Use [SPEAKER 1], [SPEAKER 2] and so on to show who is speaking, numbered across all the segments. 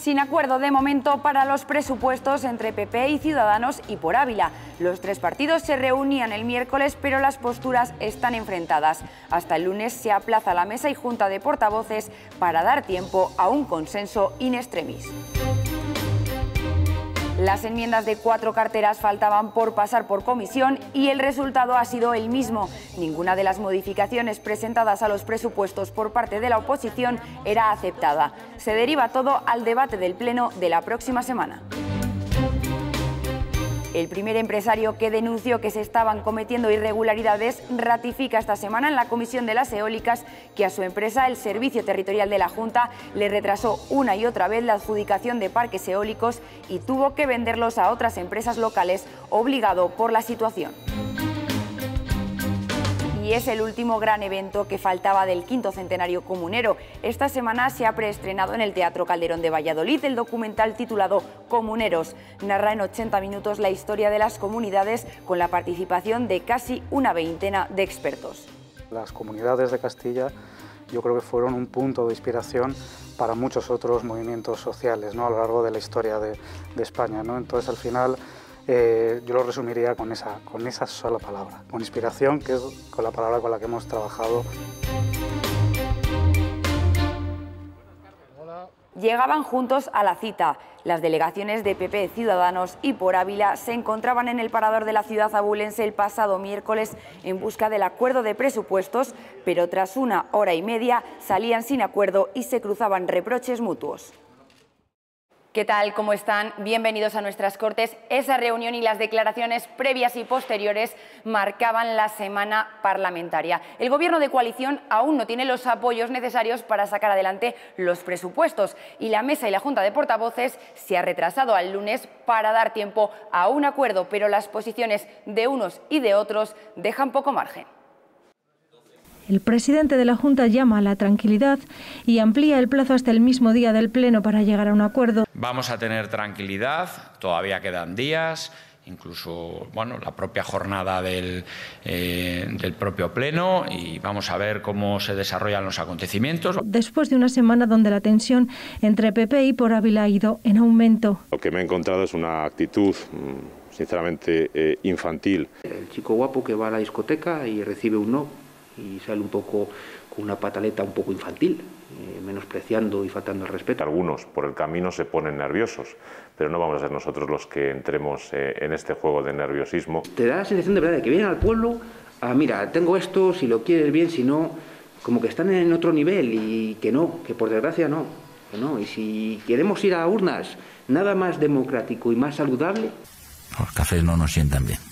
[SPEAKER 1] Sin acuerdo de momento para los presupuestos entre PP y Ciudadanos y por Ávila. Los tres partidos se reunían el miércoles, pero las posturas están enfrentadas. Hasta el lunes se aplaza la mesa y junta de portavoces para dar tiempo a un consenso in extremis. Las enmiendas de 4 carteras faltaban por pasar por comisión y el resultado ha sido el mismo. Ninguna de las modificaciones presentadas a los presupuestos por parte de la oposición era aceptada. Se deriva todo al debate del Pleno de la próxima semana. El primer empresario que denunció que se estaban cometiendo irregularidades ratifica esta semana en la Comisión de las Eólicas que a su empresa, el Servicio Territorial de la Junta, le retrasó una y otra vez la adjudicación de parques eólicos y tuvo que venderlos a otras empresas locales, obligado por la situación. Y es el último gran evento que faltaba del 5º centenario comunero. Esta semana se ha preestrenado en el Teatro Calderón de Valladolid el documental titulado Comuneros. Narra en 80 minutos la historia de las comunidades con la participación de casi una veintena de expertos.
[SPEAKER 2] Las comunidades de Castilla yo creo que fueron un punto de inspiración para muchos otros movimientos sociales, ¿no?, a lo largo de la historia de España, ¿no? Entonces al final yo lo resumiría con esa sola palabra, con inspiración, que es con la palabra con la que hemos trabajado.
[SPEAKER 1] Llegaban juntos a la cita. Las delegaciones de PP, Ciudadanos y por Ávila se encontraban en el parador de la ciudad abulense el pasado miércoles en busca del acuerdo de presupuestos, pero tras 1 hora y media salían sin acuerdo y se cruzaban reproches mutuos. ¿Qué tal? ¿Cómo están? Bienvenidos a nuestras Cortes. Esa reunión y las declaraciones previas y posteriores marcaban la semana parlamentaria. El Gobierno de coalición aún no tiene los apoyos necesarios para sacar adelante los presupuestos y la mesa y la Junta de Portavoces se ha retrasado al lunes para dar tiempo a un acuerdo, pero las posiciones de unos y de otros dejan poco margen.
[SPEAKER 3] El presidente de la Junta llama a la tranquilidad y amplía el plazo hasta el mismo día del Pleno para llegar a un acuerdo.
[SPEAKER 4] Vamos a tener tranquilidad, todavía quedan días, incluso la propia jornada del propio Pleno, y vamos a ver cómo se desarrollan los acontecimientos.
[SPEAKER 3] Después de una semana donde la tensión entre PP y por Ávila ha ido en aumento.
[SPEAKER 5] Lo que me he encontrado es una actitud sinceramente infantil.
[SPEAKER 6] El chico guapo que va a la discoteca y recibe un no y sale un poco con una pataleta un poco infantil, menospreciando y faltando el respeto.
[SPEAKER 5] Algunos por el camino se ponen nerviosos, pero no vamos a ser nosotros los que entremos en este juego de nerviosismo.
[SPEAKER 6] Te da la sensación de verdad de que vienen al pueblo a, mira, tengo esto, si lo quieres bien, si no, como que están en otro nivel y que no, que por desgracia no, que no. Y si queremos ir a urnas, nada más democrático y más saludable.
[SPEAKER 7] Los cafés no nos sientan bien,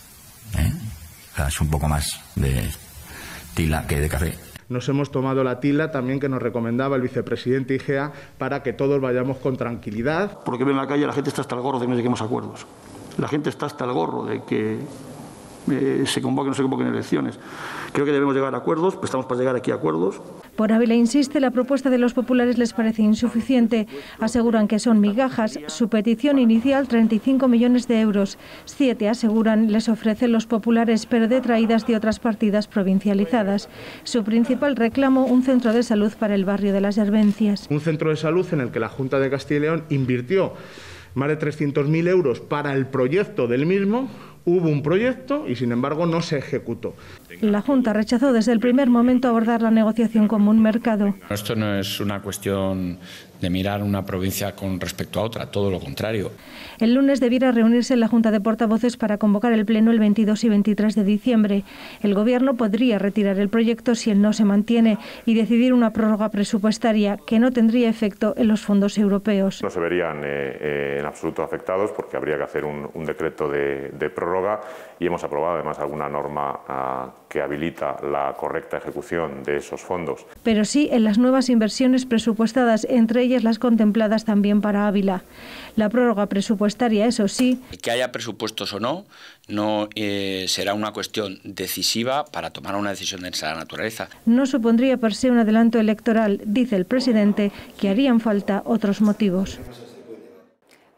[SPEAKER 7] Es un poco más de tila que de café.
[SPEAKER 8] Nos hemos tomado la tila también que nos recomendaba el vicepresidente Igea para que todos vayamos con tranquilidad.
[SPEAKER 9] Porque ven en la calle, la gente está hasta el gorro de que no lleguemos a acuerdos. La gente está hasta el gorro de que se convoquen o no se convoquen elecciones. Creo que debemos llegar a acuerdos, pues estamos para llegar aquí a acuerdos.
[SPEAKER 3] Por Ávila insiste, la propuesta de los populares les parece insuficiente. Aseguran que son migajas. Su petición inicial, 35 millones de euros. 7, aseguran, les ofrecen los populares, pero detraídas de otras partidas provincializadas. Su principal reclamo, un centro de salud para el barrio de las Herbencias.
[SPEAKER 8] Un centro de salud en el que la Junta de Castilla y León invirtió más de 300.000 euros para el proyecto del mismo. Hubo un proyecto y, sin embargo, no se ejecutó.
[SPEAKER 3] La Junta rechazó desde el primer momento abordar la negociación como un mercado.
[SPEAKER 4] Esto no es una cuestión de mirar una provincia con respecto a otra, todo lo contrario.
[SPEAKER 3] El lunes debiera reunirse la Junta de Portavoces para convocar el Pleno el 22 y 23 de diciembre. El Gobierno podría retirar el proyecto si él no se mantiene y decidir una prórroga presupuestaria que no tendría efecto en los fondos europeos.
[SPEAKER 5] No se verían en absoluto afectados porque habría que hacer un decreto de prórroga y hemos aprobado además alguna norma que habilita la correcta ejecución de esos fondos.
[SPEAKER 3] Pero sí en las nuevas inversiones presupuestadas, entre ellas las contempladas también para Ávila. La prórroga presupuestaria, eso sí.
[SPEAKER 4] Que haya presupuestos o no, no será una cuestión decisiva para tomar una decisión de esa naturaleza.
[SPEAKER 3] No supondría per se un adelanto electoral, dice el presidente, que harían falta otros motivos.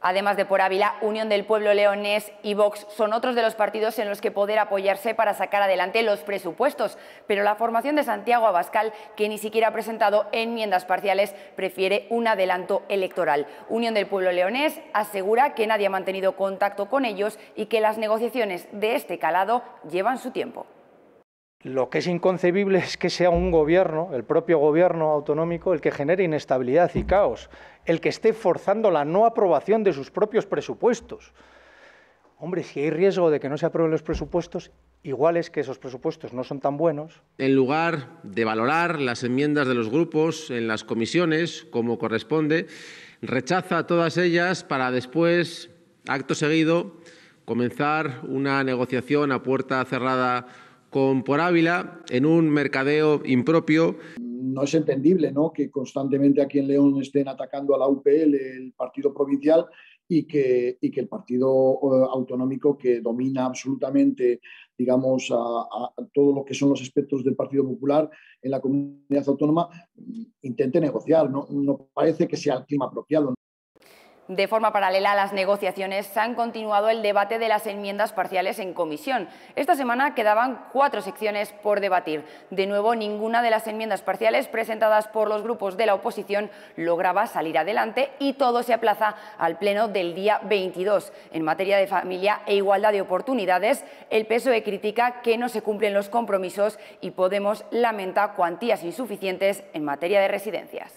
[SPEAKER 1] Además de Por Ávila, Unión del Pueblo Leonés y Vox son otros de los partidos en los que poder apoyarse para sacar adelante los presupuestos. Pero la formación de Santiago Abascal, que ni siquiera ha presentado enmiendas parciales, prefiere un adelanto electoral. Unión del Pueblo Leonés asegura que nadie ha mantenido contacto con ellos y que las negociaciones de este calado llevan su tiempo.
[SPEAKER 10] Lo que es inconcebible es que sea un gobierno, el propio gobierno autonómico, el que genere inestabilidad y caos, el que esté forzando la no aprobación de sus propios presupuestos. Hombre, si hay riesgo de que no se aprueben los presupuestos, igual es que esos presupuestos no son tan buenos.
[SPEAKER 11] En lugar de valorar las enmiendas de los grupos en las comisiones, como corresponde, rechaza todas ellas para después, acto seguido, comenzar una negociación a puerta cerrada con Por Ávila en un mercadeo impropio.
[SPEAKER 12] No es entendible, ¿no?, que constantemente aquí en León estén atacando a la UPL, el partido provincial, y que el partido autonómico, que domina absolutamente, digamos, a todo lo que son los aspectos del Partido Popular en la comunidad autónoma, intente negociar. No parece que sea el clima apropiado.
[SPEAKER 1] De forma paralela a las negociaciones, han continuado el debate de las enmiendas parciales en comisión. Esta semana quedaban 4 secciones por debatir. De nuevo, ninguna de las enmiendas parciales presentadas por los grupos de la oposición lograba salir adelante y todo se aplaza al pleno del día 22. En materia de familia e igualdad de oportunidades, el PSOE critica que no se cumplen los compromisos y Podemos lamenta cuantías insuficientes en materia de residencias.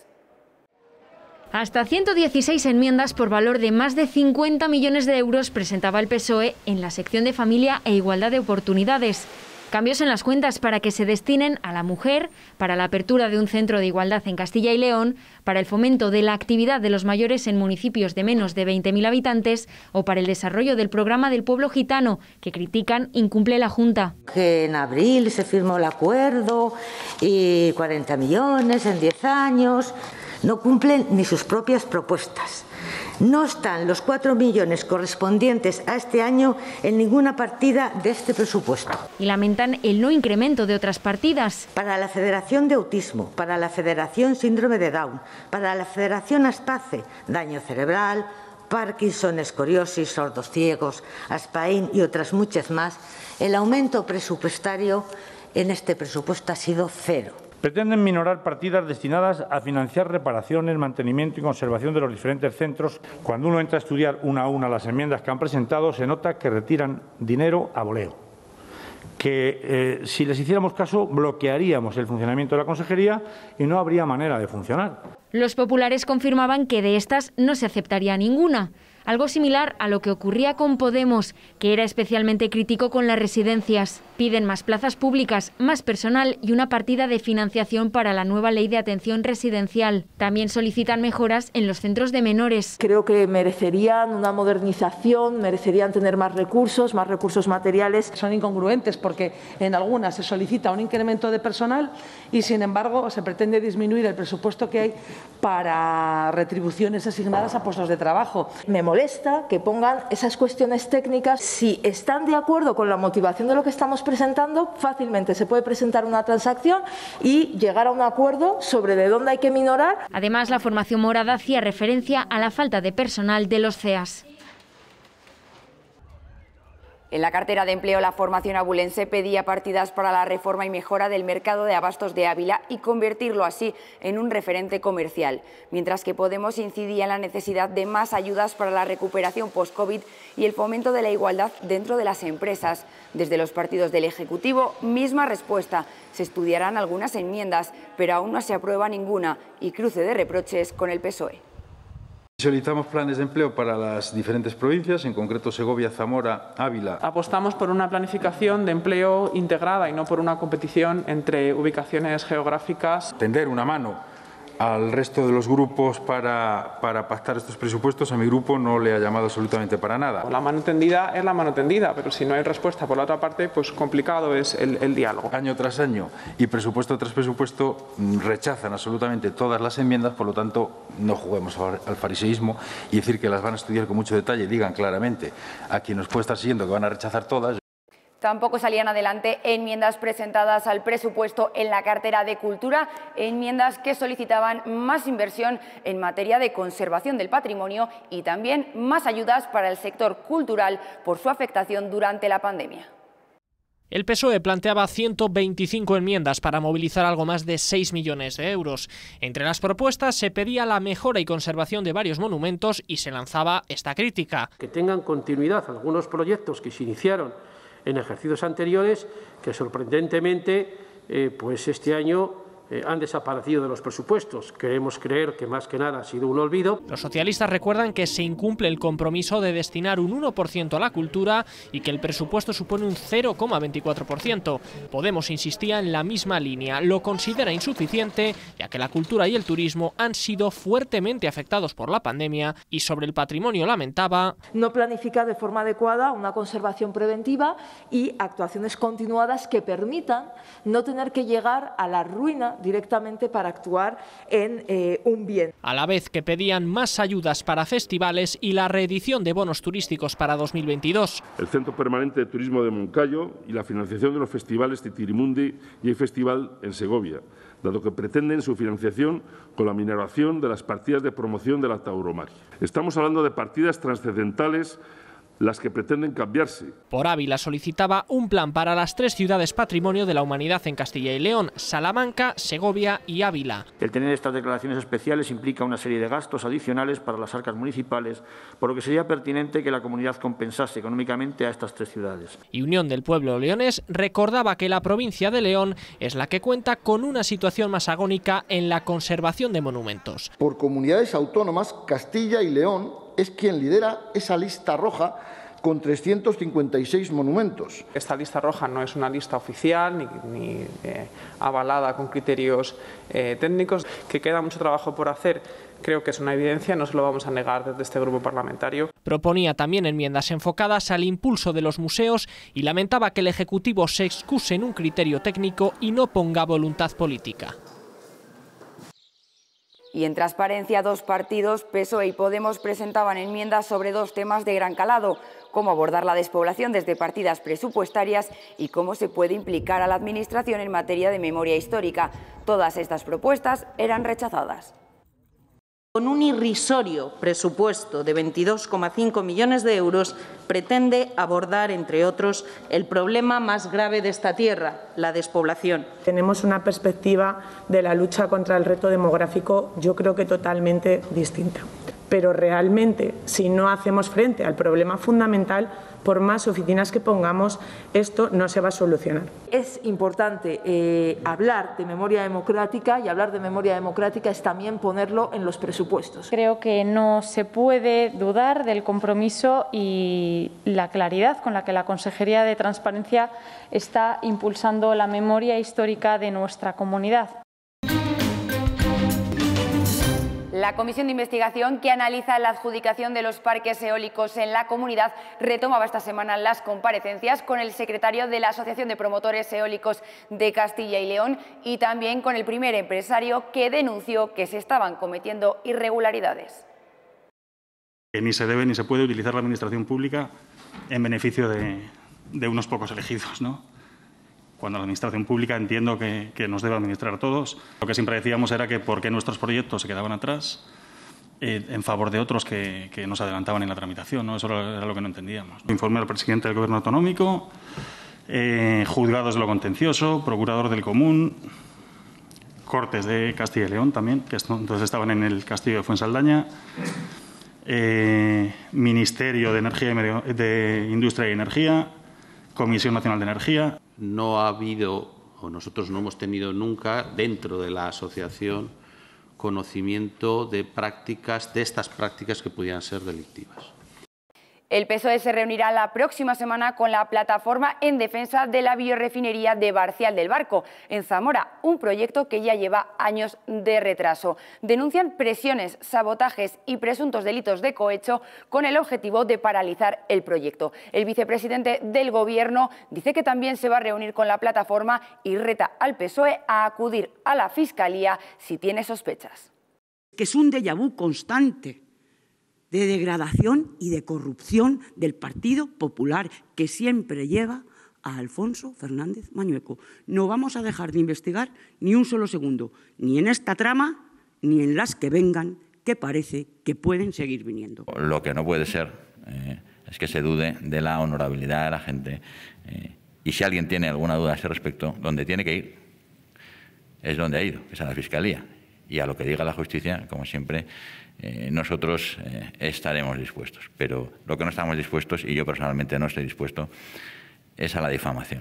[SPEAKER 13] Hasta 116 enmiendas por valor de más de 50 millones de euros presentaba el PSOE en la sección de Familia e Igualdad de Oportunidades. Cambios en las cuentas para que se destinen a la mujer, para la apertura de un centro de igualdad en Castilla y León, para el fomento de la actividad de los mayores en municipios de menos de 20.000 habitantes o para el desarrollo del programa del pueblo gitano, que critican incumple la Junta.
[SPEAKER 14] Que en abril se firmó el acuerdo y 40 millones en 10 años... No cumplen ni sus propias propuestas. No están los 4 millones correspondientes a este año en ninguna partida de este presupuesto.
[SPEAKER 13] Y lamentan el no incremento de otras partidas.
[SPEAKER 14] Para la Federación de Autismo, para la Federación Síndrome de Down, para la Federación Aspace, daño cerebral, Parkinson, escoriosis, sordos ciegos, Aspain y otras muchas más, el aumento presupuestario en este presupuesto ha sido 0.
[SPEAKER 15] Pretenden minorar partidas destinadas a financiar reparaciones, mantenimiento y conservación de los diferentes centros. Cuando uno entra a estudiar una a una las enmiendas que han presentado, se nota que retiran dinero a voleo. Que si les hiciéramos caso, bloquearíamos el funcionamiento de la consejería y no habría manera de funcionar.
[SPEAKER 13] Los populares confirmaban que de estas no se aceptaría ninguna. Algo similar a lo que ocurría con Podemos, que era especialmente crítico con las residencias. Piden más plazas públicas, más personal y una partida de financiación para la nueva ley de atención residencial. También solicitan mejoras en los centros de menores.
[SPEAKER 16] Creo que merecerían una modernización, merecerían tener más recursos materiales.
[SPEAKER 17] Son incongruentes porque en algunas se solicita un incremento de personal y, sin embargo, se pretende disminuir el presupuesto que hay para retribuciones asignadas a puestos de trabajo.
[SPEAKER 16] Me molesta que pongan esas cuestiones técnicas. Si están de acuerdo con la motivación de lo que estamos presentando, fácilmente se puede presentar una transacción y llegar a un acuerdo sobre de dónde hay que minorar.
[SPEAKER 13] Además, la formación morada hacía referencia a la falta de personal de los CEAS.
[SPEAKER 1] En la cartera de empleo, la formación abulense pedía partidas para la reforma y mejora del mercado de abastos de Ávila y convertirlo así en un referente comercial, mientras que Podemos incidía en la necesidad de más ayudas para la recuperación post-COVID y el fomento de la igualdad dentro de las empresas. Desde los partidos del Ejecutivo, misma respuesta. Se estudiarán algunas enmiendas, pero aún no se aprueba ninguna y cruce de reproches con el PSOE.
[SPEAKER 18] Solicitamos planes de empleo para las diferentes provincias, en concreto Segovia, Zamora, Ávila.
[SPEAKER 19] Apostamos por una planificación de empleo integrada y no por una competición entre ubicaciones geográficas.
[SPEAKER 18] Tender una mano al resto de los grupos para pactar estos presupuestos. A mi grupo no le ha llamado absolutamente para nada.
[SPEAKER 19] La mano tendida es la mano tendida, pero si no hay respuesta por la otra parte, pues complicado es el diálogo.
[SPEAKER 18] Año tras año y presupuesto tras presupuesto rechazan absolutamente todas las enmiendas, por lo tanto no juguemos al fariseísmo y decir que las van a estudiar con mucho detalle y digan claramente a quien nos puede estar siguiendo que van a rechazar todas.
[SPEAKER 1] Tampoco salían adelante enmiendas presentadas al presupuesto en la cartera de Cultura, enmiendas que solicitaban más inversión en materia de conservación del patrimonio y también más ayudas para el sector cultural por su afectación durante la pandemia.
[SPEAKER 20] El PSOE planteaba 125 enmiendas para movilizar algo más de 6 millones de euros. Entre las propuestas se pedía la mejora y conservación de varios monumentos y se lanzaba esta crítica.
[SPEAKER 21] Que tengan continuidad algunos proyectos que se iniciaron en ejercicios anteriores que sorprendentemente pues este año han desaparecido de los presupuestos. Queremos creer que más que nada ha sido un olvido.
[SPEAKER 20] Los socialistas recuerdan que se incumple el compromiso de destinar un 1% a la cultura y que el presupuesto supone un 0,24%. Podemos insistía en la misma línea. Lo considera insuficiente, ya que la cultura y el turismo han sido fuertemente afectados por la pandemia, y sobre el patrimonio lamentaba:
[SPEAKER 16] no planificar de forma adecuada una conservación preventiva y actuaciones continuadas que permitan no tener que llegar a la ruina directamente para actuar en un bien.
[SPEAKER 20] A la vez que pedían más ayudas para festivales y la reedición de bonos turísticos para 2022.
[SPEAKER 22] El Centro Permanente de Turismo de Moncayo y la financiación de los festivales Titirimundi y el Festival en Segovia, dado que pretenden su financiación con la minoración de las partidas de promoción de la tauromaquia. Estamos hablando de partidas trascendentales, las que pretenden cambiarse.
[SPEAKER 20] Por Ávila solicitaba un plan para las 3 ciudades patrimonio de la humanidad en Castilla y León: Salamanca, Segovia y Ávila.
[SPEAKER 9] El tener estas declaraciones especiales implica una serie de gastos adicionales para las arcas municipales, por lo que sería pertinente que la comunidad compensase económicamente a estas 3 ciudades.
[SPEAKER 20] Y Unión del Pueblo leonés recordaba que la provincia de León es la que cuenta con una situación más agónica en la conservación de monumentos.
[SPEAKER 23] Por comunidades autónomas, Castilla y León es quien lidera esa lista roja con 356 monumentos.
[SPEAKER 19] Esta lista roja no es una lista oficial ni avalada con criterios técnicos, que queda mucho trabajo por hacer. Creo que es una evidencia, no se lo vamos a negar desde este grupo parlamentario.
[SPEAKER 20] Proponía también enmiendas enfocadas al impulso de los museos y lamentaba que el Ejecutivo se excuse en un criterio técnico y no ponga voluntad política.
[SPEAKER 1] Y en transparencia, 2 partidos, PSOE y Podemos, presentaban enmiendas sobre 2 temas de gran calado: cómo abordar la despoblación desde partidas presupuestarias y cómo se puede implicar a la Administración en materia de memoria histórica. Todas estas propuestas eran rechazadas.
[SPEAKER 24] Con un irrisorio presupuesto de 22,5 millones de euros, pretende abordar, entre otros, el problema más grave de esta tierra, la despoblación.
[SPEAKER 25] Tenemos una perspectiva de la lucha contra el reto demográfico, yo creo que totalmente distinta. Pero realmente, si no hacemos frente al problema fundamental, por más oficinas que pongamos, esto no se va a solucionar.
[SPEAKER 16] Es importante hablar de memoria democrática, y hablar de memoria democrática es también ponerlo en los presupuestos.
[SPEAKER 26] Creo que no se puede dudar del compromiso y la claridad con la que la Consejería de Transparencia está impulsando la memoria histórica de nuestra comunidad.
[SPEAKER 1] La comisión de investigación que analiza la adjudicación de los parques eólicos en la comunidad retomaba esta semana las comparecencias con el secretario de la Asociación de Promotores Eólicos de Castilla y León y también con el primer empresario, que denunció que se estaban cometiendo irregularidades.
[SPEAKER 2] Ni se debe ni se puede utilizar la administración pública en beneficio de unos pocos elegidos, ¿no? Cuando la administración pública entiendo que nos debe administrar a todos. Lo que siempre decíamos era que por qué nuestros proyectos se quedaban atrás en favor de otros que nos adelantaban en la tramitación, ¿no? Eso era lo que no entendíamos. Informe al presidente del Gobierno autonómico, juzgados de lo contencioso, procurador del común, Cortes de Castilla y León también, que entonces estaban en el castillo de Fuensaldaña, Ministerio de Energía de Industria y Energía, Comisión Nacional de Energía.
[SPEAKER 27] No ha habido, o nosotros no hemos tenido nunca, dentro de la asociación, conocimiento de estas prácticas que pudieran ser delictivas.
[SPEAKER 1] El PSOE se reunirá la próxima semana con la plataforma en defensa de la biorefinería de Barcial del Barco, en Zamora, un proyecto que ya lleva años de retraso. Denuncian presiones, sabotajes y presuntos delitos de cohecho con el objetivo de paralizar el proyecto. El vicepresidente del Gobierno dice que también se va a reunir con la plataforma y reta al PSOE a acudir a la Fiscalía si tiene sospechas.
[SPEAKER 28] Que es un déjà vu constante de degradación y de corrupción del Partido Popular, que siempre lleva a Alfonso Fernández Mañueco. No vamos a dejar de investigar ni un solo segundo, ni en esta trama, ni en las que vengan, que parece que pueden seguir viniendo.
[SPEAKER 3] Lo que no puede ser es que se dude de la honorabilidad de la gente. Y si alguien tiene alguna duda a ese respecto, donde tiene que ir es donde ha ido, que es a la Fiscalía. Y a lo que diga la justicia, como siempre, nosotros estaremos dispuestos. Pero lo que no estamos dispuestos, y yo personalmente no estoy dispuesto, es a la difamación.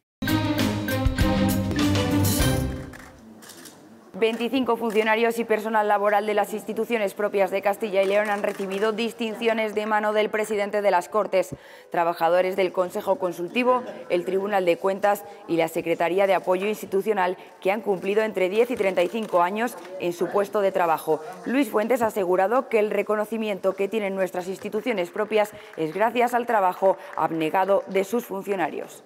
[SPEAKER 1] 25 funcionarios y personal laboral de las instituciones propias de Castilla y León han recibido distinciones de mano del presidente de las Cortes, trabajadores del Consejo Consultivo, el Tribunal de Cuentas y la Secretaría de Apoyo Institucional, que han cumplido entre 10 y 35 años en su puesto de trabajo. Luis Fuentes ha asegurado que el reconocimiento que tienen nuestras instituciones propias es gracias al trabajo abnegado de sus funcionarios.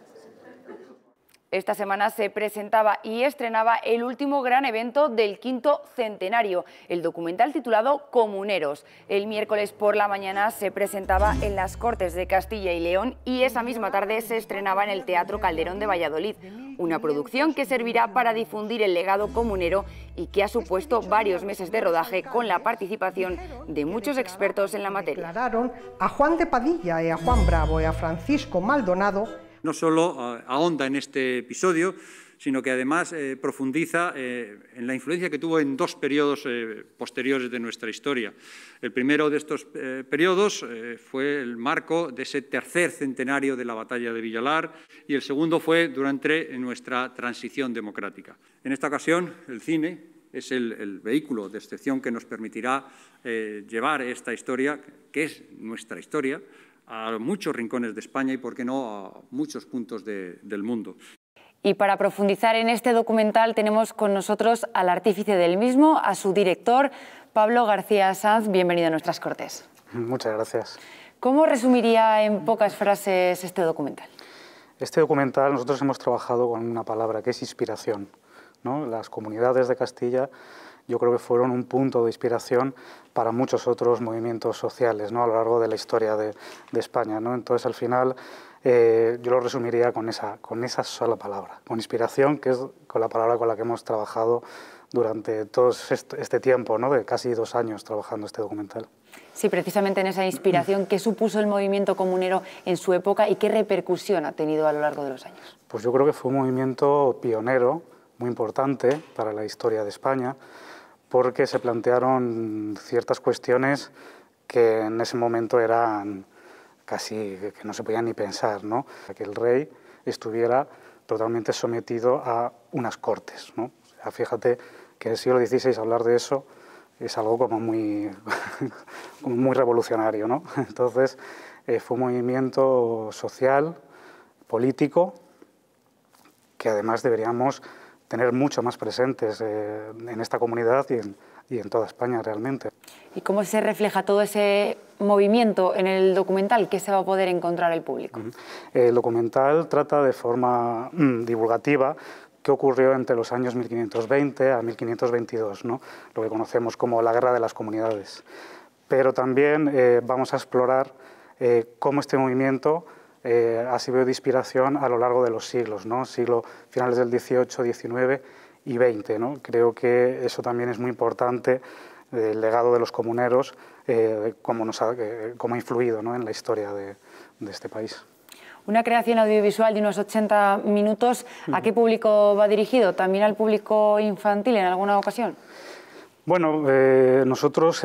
[SPEAKER 1] Esta semana se presentaba y estrenaba el último gran evento del quinto centenario, el documental titulado Comuneros. El miércoles por la mañana se presentaba en las Cortes de Castilla y León y esa misma tarde se estrenaba en el Teatro Calderón de Valladolid, una producción que servirá para difundir el legado comunero y que ha supuesto varios meses de rodaje con la participación de muchos expertos en la materia.
[SPEAKER 4] Declararon a Juan de Padilla y a Juan Bravo y a Francisco Maldonado.
[SPEAKER 5] No solo ahonda en este episodio, sino que además profundiza en la influencia que tuvo en dos periodos posteriores de nuestra historia. El primero de estos periodos fue el marco de ese tercer centenario de la batalla de Villalar y el segundo fue durante nuestra transición democrática. En esta ocasión, el cine es el vehículo de excepción que nos permitirá llevar esta historia, que es nuestra historia, a muchos rincones de España y, por qué no, a muchos puntos del mundo.
[SPEAKER 1] Y para profundizar en este documental tenemos con nosotros al artífice del mismo, a su director, Pablo García Sanz. Bienvenido a nuestras Cortes.
[SPEAKER 2] Muchas gracias.
[SPEAKER 1] ¿Cómo resumiría en pocas frases este documental?
[SPEAKER 2] Este documental nosotros hemos trabajado con una palabra que es inspiración, ¿no? Las comunidades de Castilla yo creo que fueron un punto de inspiración para muchos otros movimientos sociales, ¿no? A lo largo de la historia de España, ¿no? Entonces, al final, yo lo resumiría con esa sola palabra, con inspiración, que es con la palabra con la que hemos trabajado durante todo este tiempo, ¿no? De casi 2 años trabajando este documental.
[SPEAKER 1] Sí, precisamente en esa inspiración, ¿qué supuso el movimiento comunero en su época y qué repercusión ha tenido a lo largo de los años?
[SPEAKER 2] Pues yo creo que fue un movimiento pionero, muy importante para la historia de España, porque se plantearon ciertas cuestiones que en ese momento eran casi que no se podían ni pensar, ¿no? Que el rey estuviera totalmente sometido a unas cortes, ¿no? O sea, fíjate que en el siglo XVI hablar de eso es algo como muy revolucionario, ¿no? Entonces fue un movimiento social, político, que además deberíamos tener mucho más presentes en esta comunidad y en toda España realmente.
[SPEAKER 1] ¿Y cómo se refleja todo ese movimiento en el documental? ¿Qué se va a poder encontrar el público?
[SPEAKER 2] El documental trata de forma divulgativa qué ocurrió entre los años 1520 a 1522, ¿no? Lo que conocemos como la Guerra de las Comunidades. Pero también vamos a explorar cómo este movimiento ha sido de inspiración a lo largo de los siglos, ¿no? Finales del XVIII, XIX y XX, ¿no? Creo que eso también es muy importante, el legado de los comuneros, cómo ha influido, ¿no? En la historia de este país.
[SPEAKER 1] Una creación audiovisual de unos 80 minutos, ¿a qué público va dirigido? ¿También al público infantil en alguna ocasión?
[SPEAKER 2] Bueno, nosotros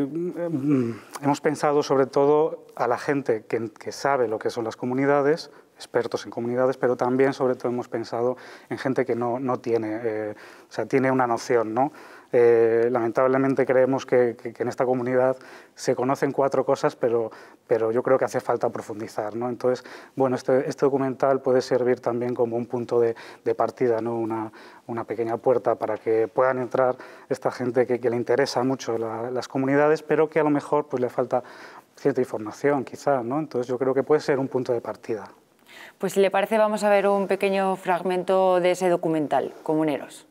[SPEAKER 2] hemos pensado sobre todo a la gente que sabe lo que son las comunidades, expertos en comunidades, pero también sobre todo hemos pensado en gente que no tiene, o sea, tiene una noción, ¿no? Lamentablemente creemos que en esta comunidad se conocen 4 cosas, pero yo creo que hace falta profundizar, ¿no? Entonces, bueno, este documental puede servir también como un punto de partida, ¿no? Una pequeña puerta para que puedan entrar esta gente que le interesa mucho las comunidades, pero que a lo mejor pues, le falta cierta información, quizá, ¿no? Entonces yo creo que puede ser un punto de partida.
[SPEAKER 1] Pues si le parece, vamos a ver un pequeño fragmento de ese documental, Comuneros.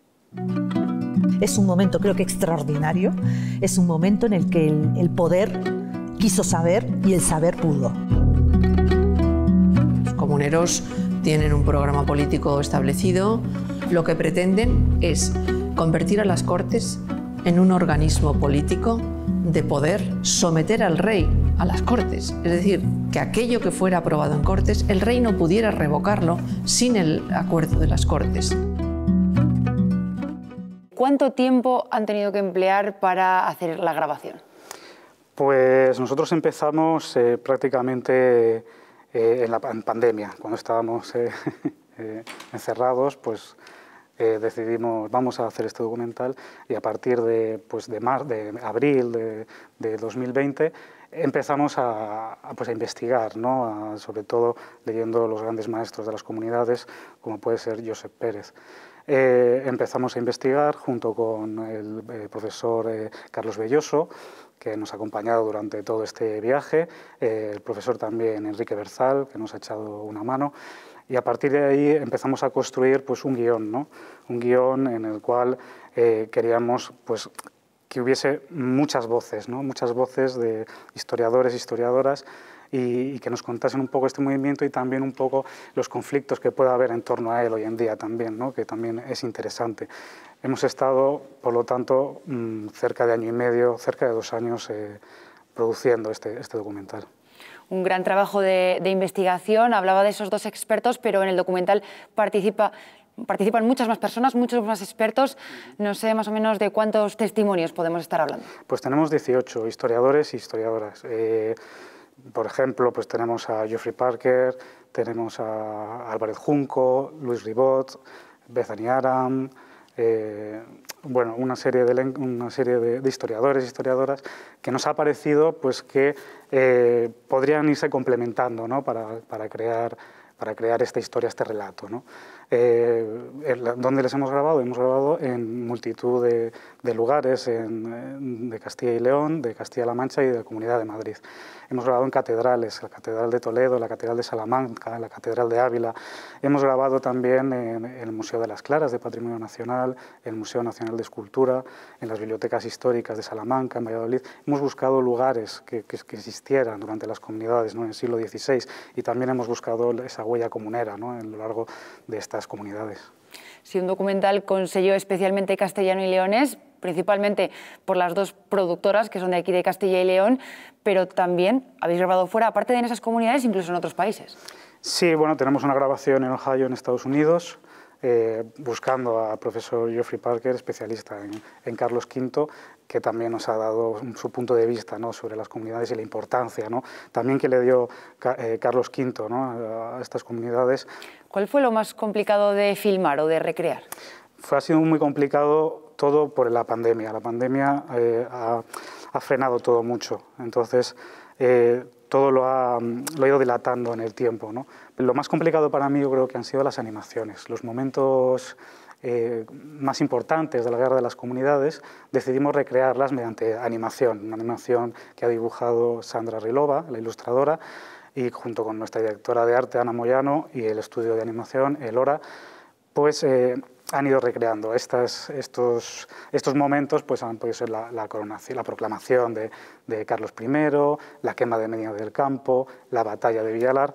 [SPEAKER 6] Es un momento, creo que extraordinario, es un momento en el que el poder quiso saber y el saber pudo.
[SPEAKER 7] Los comuneros tienen un programa político establecido. Lo que pretenden es convertir a las Cortes en un organismo político de poder, someter al rey a las Cortes. Es decir, que aquello que fuera aprobado en Cortes, el rey no pudiera revocarlo sin el acuerdo de las Cortes.
[SPEAKER 1] ¿Cuánto tiempo han tenido que emplear para hacer la grabación?
[SPEAKER 2] Pues nosotros empezamos prácticamente en pandemia, cuando estábamos encerrados, pues decidimos vamos a hacer este documental, y a partir de abril de 2020 empezamos a investigar, ¿no? Sobre todo leyendo los grandes maestros de las comunidades, como puede ser Josep Pérez. Empezamos a investigar junto con el profesor Carlos Belloso, que nos ha acompañado durante todo este viaje, el profesor también Enrique Berzal, que nos ha echado una mano, y a partir de ahí empezamos a construir pues, un guión, ¿no? Un guión en el cual queríamos pues, que hubiese muchas voces, ¿no? Muchas voces de historiadores e historiadoras, y que nos contasen un poco este movimiento y también un poco los conflictos que pueda haber en torno a él hoy en día también, ¿no? Que también es interesante. Hemos estado, por lo tanto, cerca de año y medio, cerca de 2 años produciendo este documental.
[SPEAKER 1] Un gran trabajo de investigación. Hablaba de esos 2 expertos, pero en el documental participan muchas más personas, muchos más expertos. No sé más o menos de cuántos testimonios podemos estar hablando.
[SPEAKER 2] Pues tenemos 18 historiadores y historiadoras. Por ejemplo, pues tenemos a Geoffrey Parker, tenemos a Álvarez Junco, Luis Ribot, Bethany Aram, bueno, una serie de historiadores y historiadoras que nos ha parecido pues, que podrían irse complementando, ¿no? para crear esta historia, este relato, ¿no? ¿Dónde les hemos grabado? Hemos grabado en multitud de lugares de Castilla y León, de Castilla-La Mancha y de la Comunidad de Madrid. Hemos grabado en catedrales, la Catedral de Toledo, la Catedral de Salamanca, la Catedral de Ávila. Hemos grabado también en el Museo de las Claras de Patrimonio Nacional, el Museo Nacional de Escultura, en las bibliotecas históricas de Salamanca, en Valladolid. Hemos buscado lugares que existieran durante las comunidades, ¿no? En el siglo XVI, y también hemos buscado esa huella comunera, ¿no? A lo largo de estas comunidades.
[SPEAKER 1] Sí, un documental con sello especialmente castellano y leonés, principalmente por las 2 productoras que son de aquí de Castilla y León, pero también habéis grabado fuera, aparte de en esas comunidades, incluso en otros países.
[SPEAKER 2] Sí, bueno, tenemos una grabación en Ohio, en Estados Unidos, buscando al profesor Geoffrey Parker, especialista en Carlos V, que también nos ha dado su punto de vista, ¿no? Sobre las comunidades y la importancia, ¿no? También que le dio Carlos V, ¿no? A estas comunidades.
[SPEAKER 1] ¿Cuál fue lo más complicado de filmar o de recrear?
[SPEAKER 2] Ha sido muy complicado todo por la pandemia. La pandemia ha frenado todo mucho, entonces todo lo ha ido dilatando en el tiempo, ¿no? Lo más complicado para mí yo creo que han sido las animaciones, los momentos más importantes de la Guerra de las Comunidades. Decidimos recrearlas mediante animación, una animación que ha dibujado Sandra Rilova, la ilustradora, y junto con nuestra directora de arte, Ana Moyano, y el estudio de animación, el Hora, pues han ido recreando estos momentos, pues han podido ser la coronación, la proclamación de Carlos I, la quema de Medina del Campo, la batalla de Villalar.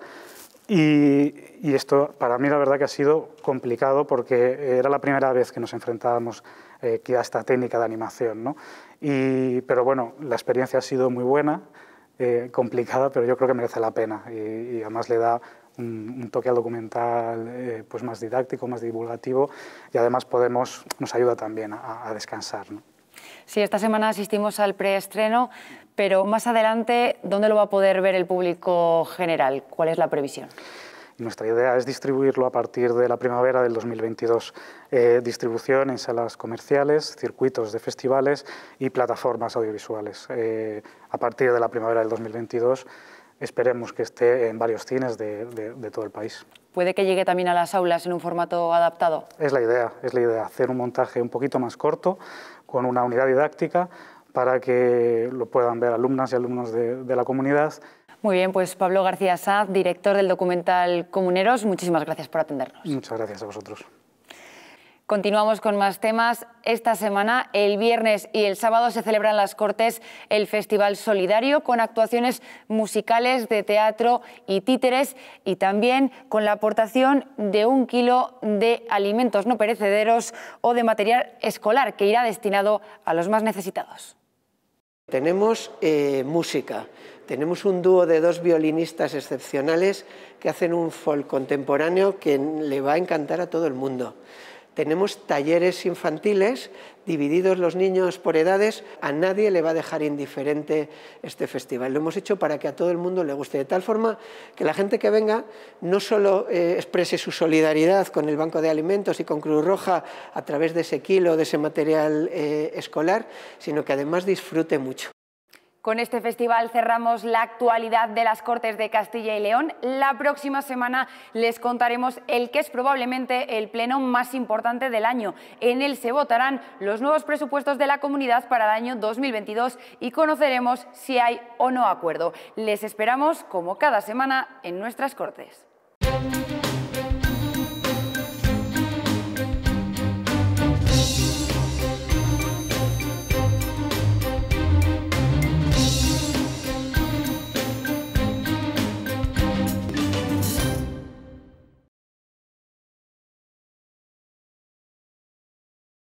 [SPEAKER 2] Y esto para mí la verdad que ha sido complicado porque era la primera vez que nos enfrentábamos a esta técnica de animación, ¿no? Pero bueno, la experiencia ha sido muy buena, complicada, pero yo creo que merece la pena, y además le da un toque al documental pues más didáctico, más divulgativo, y además nos ayuda también a descansar, ¿no?
[SPEAKER 1] Sí, esta semana asistimos al preestreno, pero más adelante, ¿dónde lo va a poder ver el público general? ¿Cuál es la previsión?
[SPEAKER 2] Nuestra idea es distribuirlo a partir de la primavera del 2022. Distribución en salas comerciales, circuitos de festivales y plataformas audiovisuales. A partir de la primavera del 2022 esperemos que esté en varios cines de todo el país.
[SPEAKER 1] ¿Puede que llegue también a las aulas en un formato adaptado?
[SPEAKER 2] Es la idea, hacer un montaje un poquito más corto, con una unidad didáctica, para que lo puedan ver alumnas y alumnos de la comunidad.
[SPEAKER 1] Muy bien, pues Pablo García Sanz, director del documental Comuneros, muchísimas gracias por atendernos.
[SPEAKER 2] Muchas gracias a vosotros.
[SPEAKER 1] Continuamos con más temas. Esta semana, el viernes y el sábado, se celebra en las Cortes el Festival Solidario con actuaciones musicales, de teatro y títeres, y también con la aportación de 1 kilo de alimentos no perecederos o de material escolar que irá destinado a los más necesitados.
[SPEAKER 8] Tenemos música. Tenemos un dúo de 2 violinistas excepcionales que hacen un folk contemporáneo que le va a encantar a todo el mundo. Tenemos talleres infantiles, divididos los niños por edades. A nadie le va a dejar indiferente este festival. Lo hemos hecho para que a todo el mundo le guste, de tal forma que la gente que venga no solo exprese su solidaridad con el Banco de Alimentos y con Cruz Roja a través de ese kilo, de ese material escolar, sino que además disfrute mucho.
[SPEAKER 1] Con este festival cerramos la actualidad de las Cortes de Castilla y León. La próxima semana les contaremos el que es probablemente el pleno más importante del año. En él se votarán los nuevos presupuestos de la comunidad para el año 2022 y conoceremos si hay o no acuerdo. Les esperamos, como cada semana, en nuestras Cortes.